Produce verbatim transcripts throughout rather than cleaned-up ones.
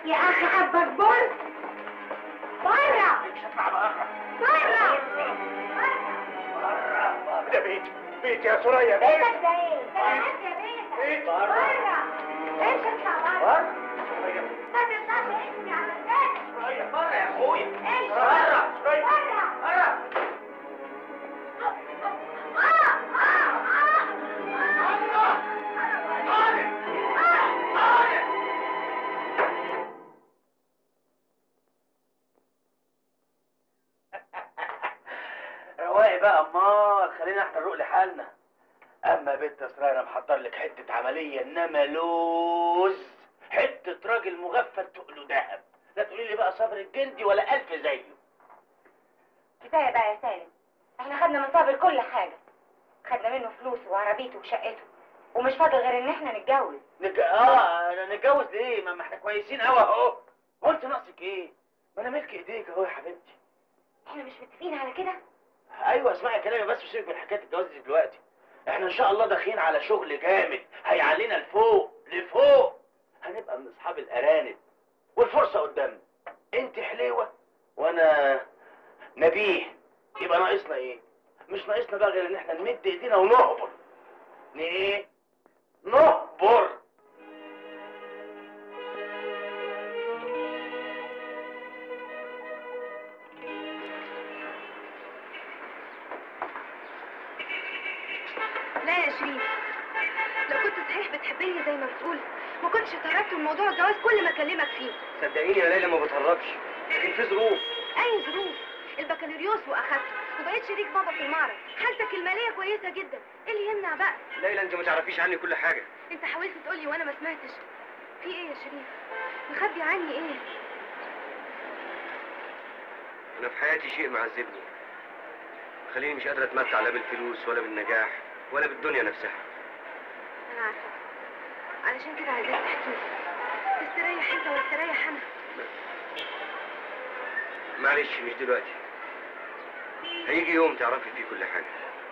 يا اخي حبك بر بره. مش هطلع بره. بره بره. ده بيتي بيتي يا سوريا. بيتك ده ايه؟ ده قاعد يا بيتك. بيتي بره. امشي اطلع بره. سوريا. ما تقدرش اسمي على البيت. سوريا بره يا اخويا. امشي بره. سوريا. بره. بره. رواقي بقى امال، خلينا احنا نروق لحالنا. اما بنت اسرائيل انا محضر لك حته عمليه انما لوز، حته راجل مغفل تقله دهب. لا تقولي لي بقى صبر الجندي ولا الف زيه. كفايه بقى يا سالم، احنا خدنا من صابر كل حاجه، خدنا منه فلوسه وعربيته وشقته، ومش فاضل غير ان احنا نتجوز. نج... اه نتجوز ليه؟ ما احنا كويسين قوي اهو. هو انت ناقصك ايه؟ ما انا ملك ايديك اهو يا حبيبتي. احنا مش متفقين على كده؟ ايوه اسمعي كلامي بس وسيبك من حكايه الجواز دي دلوقتي. احنا ان شاء الله داخلين على شغل جامد هيعلينا لفوق لفوق، هنبقى من اصحاب الارانب والفرصه قدامنا. انت حليوه وانا نبيه، يبقى ناقصنا ايه؟ مش ناقصنا بقى غير ان احنا نمد ايدينا ونهبر. ايه؟ نهبر. لا يا شريف، لو كنت صحيح بتحبني زي ما بتقول ما كنتش اتهربت من موضوع الجواز كل ما اكلمك فيه. صدقيني يا ليلى ما بتهربش، لكن في ظروف. اي ظروف؟ البكالوريوس واخدته وبقيت شريك بابا في المعرض، حالتك الماليه كويسه جدا، ايه اللي يمنع بقى؟ ليلى انت ما تعرفيش عني كل حاجه. انت حاولت تقولي وانا ما سمعتش. في ايه يا شريف؟ مخبي عني ايه؟ انا في حياتي شيء معذبني، خليني مش قادره اتمتع لا بالفلوس ولا بالنجاح ولا بالدنيا نفسها. انا عارفه، علشان كده عايزاك تحكي لي، تستريح انت واستريح انا. معلش مش دلوقتي، هيجي يوم تعرفي فيه كل حاجه.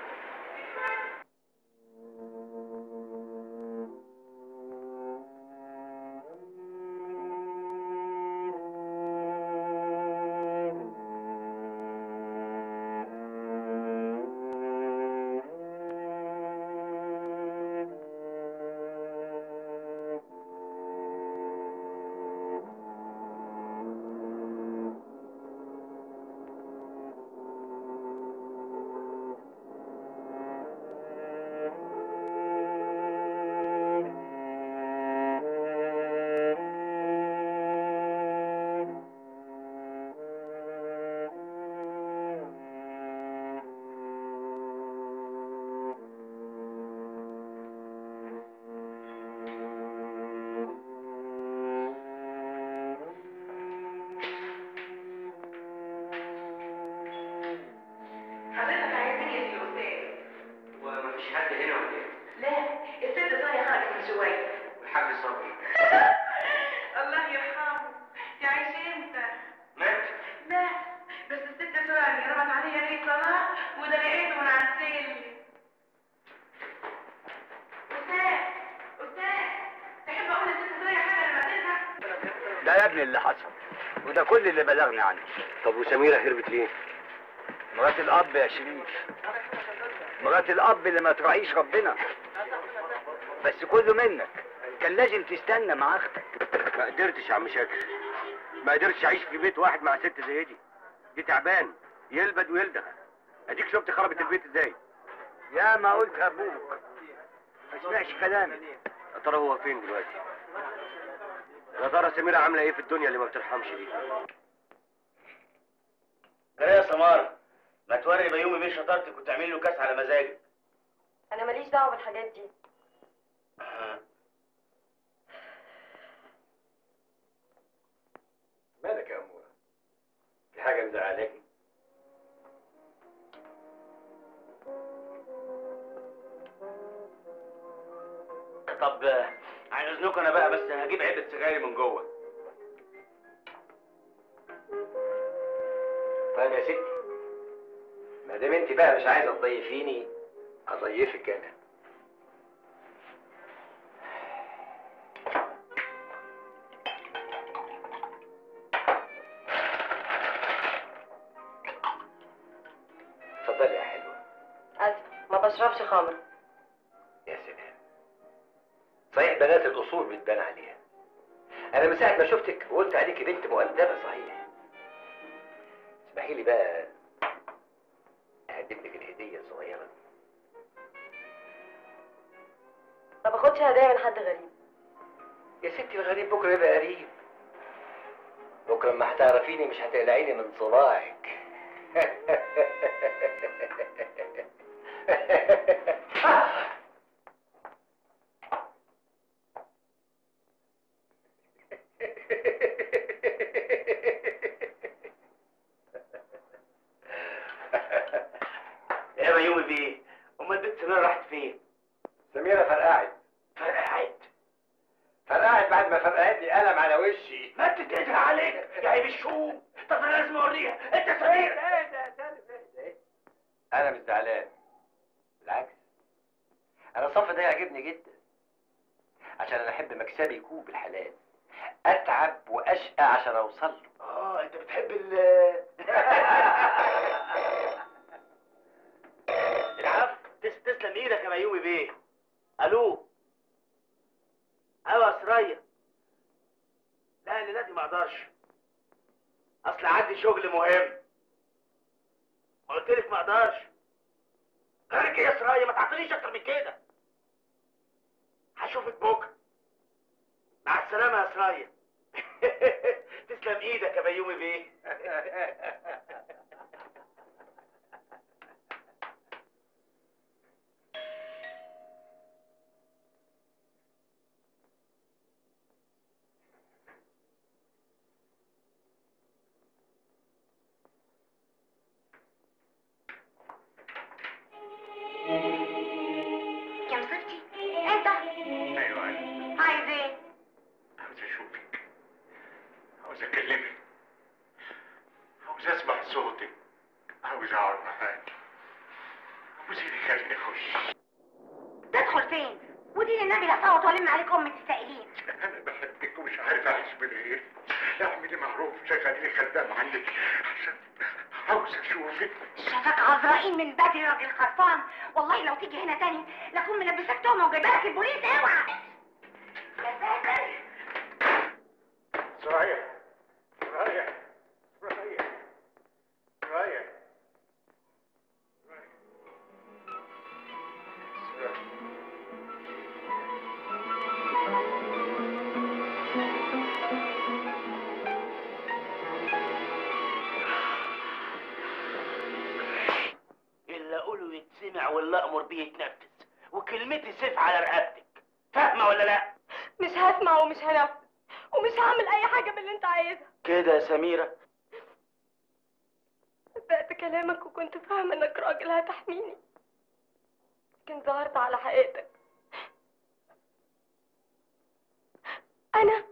مفيش حد هنا ولا ايه؟ لا، الست صاية خرجت من شوية. والحاج صبري الله يرحمه، تعيش امتى؟ مات؟ لا، بس الست سوريا رمت عليا ليه طلاق وده لقيته من على السلم. أستاذ، أستاذ، تحب أقول للست سوريا حاجة لما تزهق؟ ده يا ابني اللي حصل، وده كل اللي بلغني عنه. طب وسميرة هربت ليه؟ مرات الأب يا شريف، مرات الأب اللي ما تراعيش ربنا. بس كله منك، كان لازم تستنى مع أختك. ما قدرتش يا عم شاكر، ما قدرتش أعيش في بيت واحد مع ست زي دي. دي تعبان، يلبد ويلدغ. أديك شفت خربت البيت إزاي؟ يا ما قلت أبوك ما سمعش كلامي. يا ترى هو فين دلوقتي؟ يا ترى سميرة عاملة إيه في الدنيا اللي ما بترحمش دي؟ جرى يا سمارة، ما توري بيومي بيه شطارتك وتعملي له كاس على مزاجك. أنا ماليش دعوة بالحاجات دي. أه. مالك يا أمورة؟ في حاجة مزعلاكي؟ طب عن إذنكم أنا بقى بس هجيب علبة سجاير من جوه. طيب يا ستي، ما دام انت بقى مش عايزه تضيفيني اضيفك انا. اتفضلي يا حلوه. اسفه ما بشربش خمر. يا سلام، صحيح بنات الاصول بتبان عليها. انا من ساعه ما شفتك وقلت عليكي بنت مؤدبه صحيح. اسمحي لي بقى اقدم لك الهديه الصغيره. ما باخدش هدايا من حد غريب. يا ستي الغريب بكره يبقى قريب. بكره لما هتعرفيني مش هتقلعيني من صباعك. يا بيومي بيه، امال البنت سميرة راحت فين؟ سميرة فرقعت. فرقعت؟ فرقعت بعد ما فرقعت لي قلم على وشي. ما انت تقدر عليك يا عيب الشوم. طب انا لازم اوريها انت سميرة. ايه ده ده ده انا مش زعلان، بالعكس انا الصف ده يعجبني جدا، عشان انا احب مكسبي يكون بالحلال، اتعب واشقى عشان اوصل له. اه انت بتحب ال العفو. تس- تسلم ايدك يا بيومي بيه. الو. ايوه يا سرية. لا الليله دي ما اقدرش، اصل عندي شغل مهم. ما قلت لك ما اقدرش. ارجع يا سرايا، ما تعطينيش اكتر من كده. هشوفك بكره. مع السلامه يا سرايا. تسلم ايدك يا بيومي بيه. يا مصيبتي انت. ايوه انا عايز ايه؟ عاوز اشوفك، عاوز اكلمك، عاوز اسمع صوتك، عاوز اقعد معاك، عاوز يخليني اخش. تدخل فين؟ ودين النبي لا صوت والم عليك ام السائلين. انا بحبك ومش عارف اعيش من ايه. اعملي معروف شغليني خدام عندك عشان عاوز اشوفك. شافك عذرائيل من بدري راجل خرفان. والله لو تيجي هنا تاني لاكون ملبسك تهمه وجايبالك البوليس. اوعى يا ساتر. سرايا سرايا سرايا سرايا اللي اقوله يتسمع واللي امر بيه يتنفذ، وكلمتي سيف على رقبتك. فاهمه ولا لا؟ مش هسمع ومش هنفذ ومش هعمل اي حاجه من اللي انت عايزها. كده يا سميرة؟ صدقت كلامك وكنت فاهمه انك راجل هتحميني، لكن ظهرت على حقيقتك. انا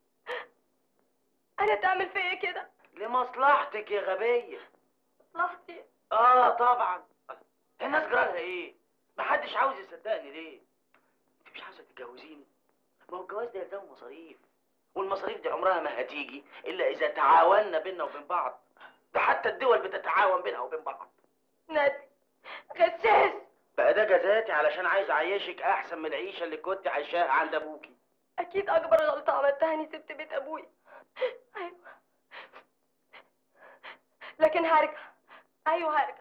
انا تعمل فيا كده لمصلحتك يا غبية. مصلحتي؟ اه طبعا. الناس جرالها ايه؟ محدش عاوز يصدقني ليه؟ انت مش عاوزة تتجوزيني؟ ما هو الجواز ده يلزمه مصاريف، والمصاريف دي عمرها ما هتيجي الا اذا تعاوننا بينا وبين بعض. ده حتى الدول بتتعاون بينها وبين بعض. نادي غشاش. بقى ده جزاتي علشان عايز اعيشك احسن من العيشه اللي كنت عايشاها عند ابوكي. اكيد اكبر غلطه عملتها اني سبت بيت ابويا. ايوه لكن هرجع. ايوه هرجع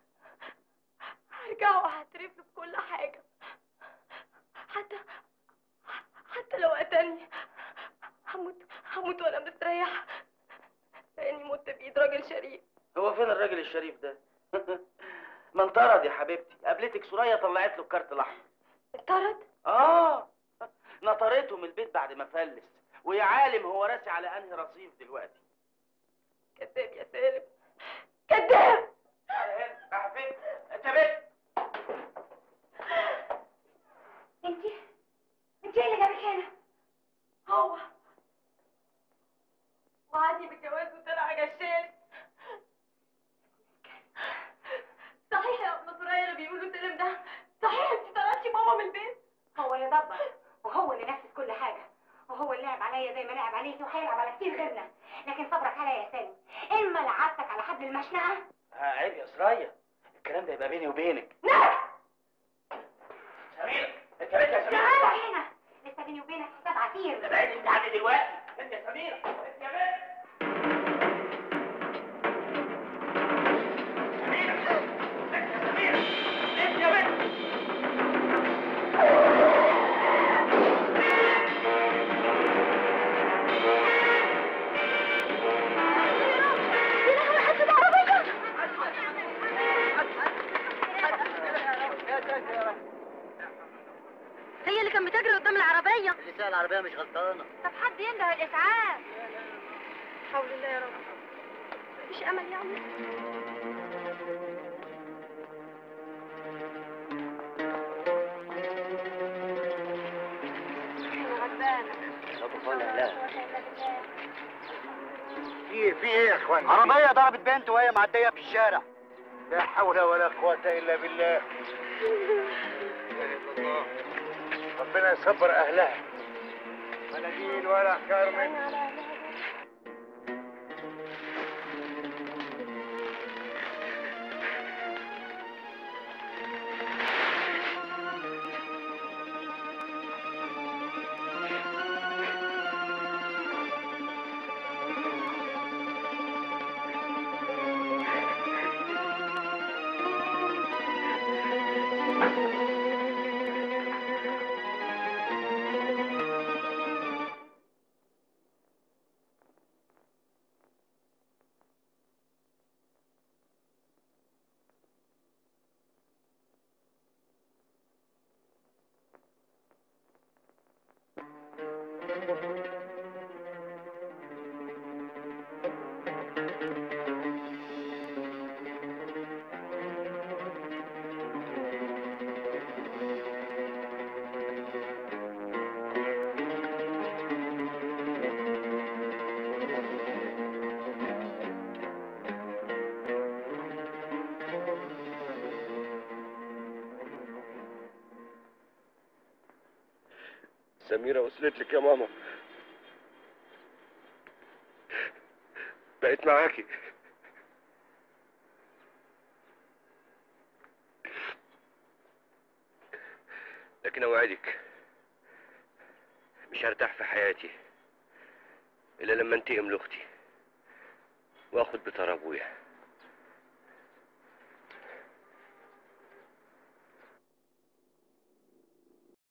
هرجع وهعترف له بكل حاجه، حتى حتى لو قتلني هموت هموت وانا مستريحه، لاني مت بايد راجل شريف. هو فين الراجل الشريف ده؟ ما انطرد يا حبيبتي. قابلتك سوريا طلعت له الكارت الاحمر. انطرد؟ اه نطرته من البيت بعد ما فلس، ويا عالم هو راسي على انهي رصيف دلوقتي. كذاب يا سالم كذاب. راح فين؟ انت بنت. انت انت ايه اللي جابك هنا؟ هو وعدني بالجواز وطلع غشاش. صحيح يا ابن سوريا اللي بيقولوا سالم ده؟ صحيح انت طردتي بابا من البيت؟ هو اللي دبر وهو اللي نفذ كل حاجه، وهو اللي لعب عليا زي ما لعب عليكي وهيلعب على كتير غيرنا. لكن صبرك عليا يا سالم، اما لعبتك على حبل المشنقه. آه عيب يا سرايا، الكلام ده يبقى بيني وبينك. نعم. سمير انت بنت يا سمير. تعالى هنا، لسه بيني وبينك حساب عسير. ابعد انت عني دلوقتي. انت يا سمير انت يا بنت. سمير انت يا سمير انت يا بنت. هي اللي كانت بتجري قدام العربية. اللي ساق العربية مش غلطانة. طب حد ينده الإسعاف. حول الله يا رب. مفيش أمل يعني. أنا غلبانة. في ايه في ايه يا اخوان؟ عربية ضربت بنت وهي معدية في الشارع. لا حول ولا قوة الا بالله. الله ربنا يصبر اهلها. مناديل ولا كارمن. سميرة وصلت لك يا ماما، بقت معاكي. لكن اوعدك مش هرتاح في حياتي الا لما انتقم لاختي واخد بطار ابويا.